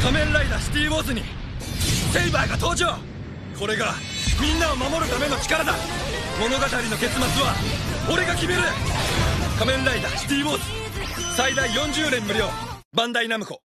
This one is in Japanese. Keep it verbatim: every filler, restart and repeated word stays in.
仮面ライダーシティウォーズにセイバーが登場。これがみんなを守るための力だ。物語の結末は俺が決める。仮面ライダーシティウォーズ最大よんじゅうねん無料。バンダイナムコ。